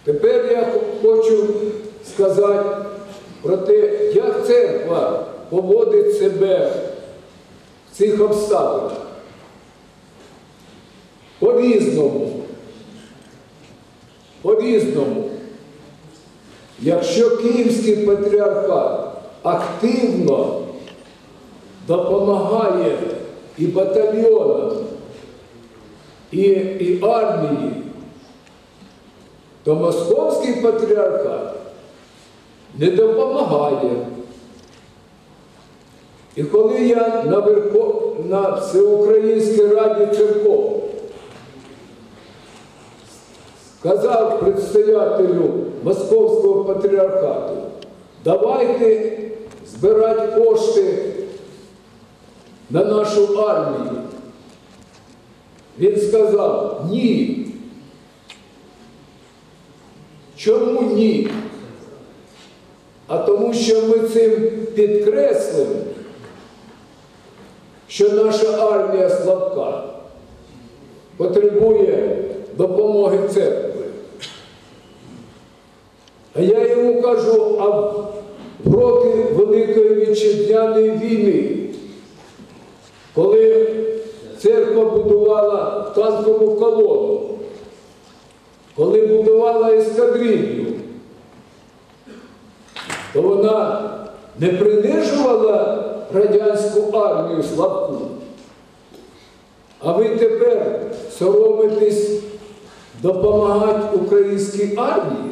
Тепер я хочу сказати про те, як церква поводить себе в цих обставинах. По-різному. По-різному. Якщо Київський патріархат активно допомагає і батальйонам, і армії, то Московський патріархат не допомагає. І коли я на Всеукраїнській Раді церков сказав предстоятелю Московського патріархату, давайте збирати кошти на нашу армію, він сказав: ні. Чому ні? А тому що ми цим підкреслимо, що наша армія слабка, потребує допомоги церкви. А я йому кажу, а в роки Великої Вітчизняної війни, коли церква будувала танкову колону, коли будувала ескадрилью, то вона не принижувала радянську армію слабку. А ви тепер соромитесь допомагати українській армії?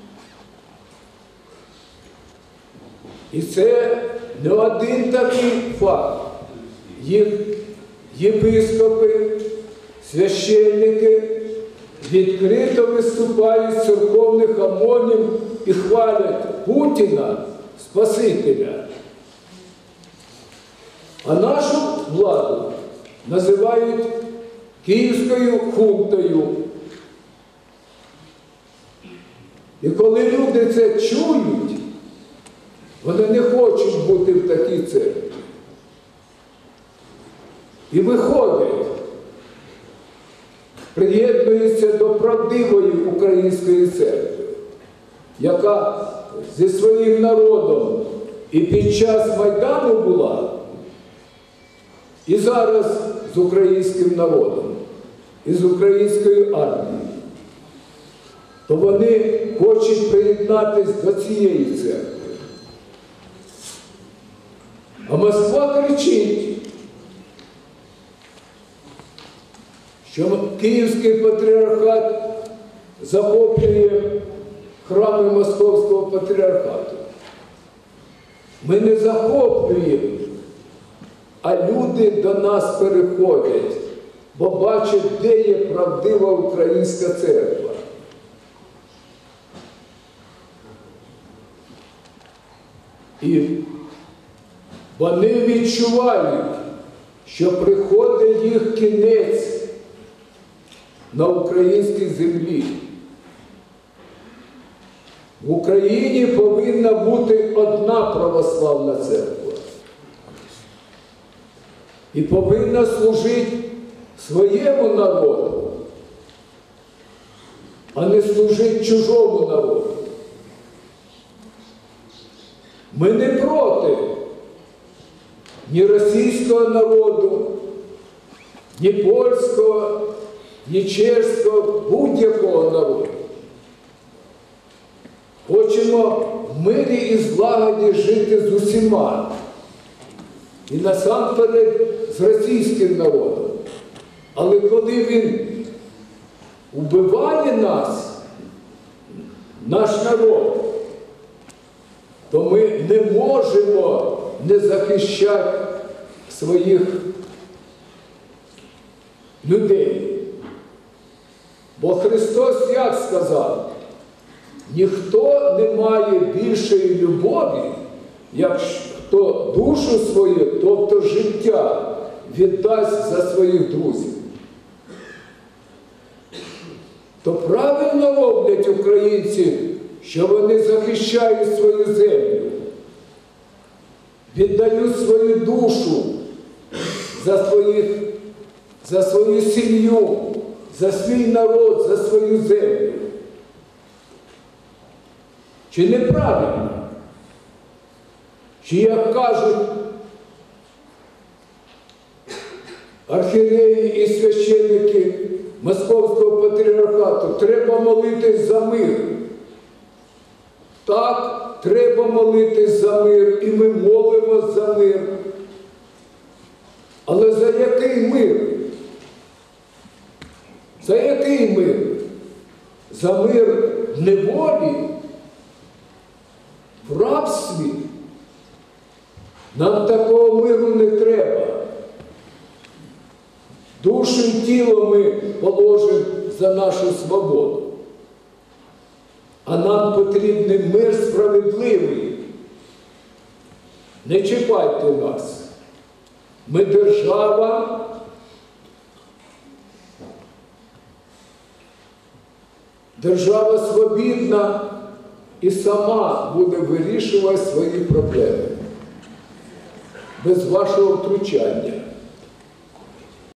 І це не один такий факт. Їх єпископи, священники відкрито виступають з церковних омонів і хвалять Путіна, Спасителя. А нашу владу називають київською хунтою. І коли люди це чують, вони не хочуть бути в такій церкві. І виходять, приєднуються до правдивої української церкви, яка зі своїм народом і під час Майдану була, і зараз з українським народом, і з українською армією. То вони хочуть приєднатися до цієї церкви. А Москва кричить, що Київський патріархат захоплює храми Московського патріархату. Ми не захоплюємо, а люди до нас переходять, бо бачать, де є правдива українська церква. І вони відчувають, що приходить їх кінець на українській землі. В Україні повинна бути одна православна церква. І повинна служити своєму народу, а не служити чужому народу. Ми не проти ні російського народу, ні польського, ні чеського, будь-якого народу. Хочемо в мирі і злагоді жити з усіма. І насамперед з російським народом. Але коли він убиває нас, наш народ, то ми не можемо не захищати своїх людей. Бо Христос як сказав? Ніхто не має більшої любові, як хто душу свою, тобто життя, віддасть за своїх друзів. То правильно роблять українці, що вони захищають свою землю, віддають свою душу за свою сім'ю, за свій народ, за свою землю. чи неправильно? Чи, як кажуть архієреї і священники Московського патріархату, треба молитись за мир. Так, треба молитись за мир, і ми молимось за мир. Але за який мир? За який мир? За мир в неволі? В рабстві? Нам такого миру не треба. Душу і тіло ми положимо за нашу свободу. А нам потрібний мир справедливий. Не чіпайте нас. Ми держава, держава свобідна і сама буде вирішувати свої проблеми. Без вашого втручання.